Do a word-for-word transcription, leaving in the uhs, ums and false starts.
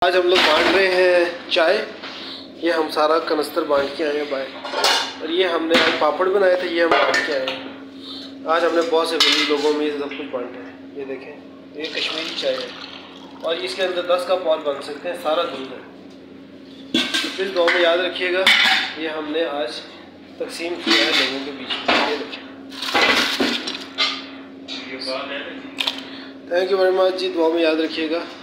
आज हम लोग बांट रहे हैं चाय। ये हम सारा कनस्तर बांट के आए हैं बाहर। और ये हमने आज पापड़ बनाए थे, ये हम बांट के आए हैं। आज हमने बहुत से गरीब लोगों में ये सब कुछ बांटा है। ये देखें, ये कश्मीरी चाय है और इसके अंदर दस कप और बन सकते हैं, सारा दूध है। तो इस दुआ में याद रखिएगा, ये हमने आज तकसीम किया है लोगों के बीच में। ये देखें, थैंक यू वेरी मच जी, दुआ में याद रखिएगा।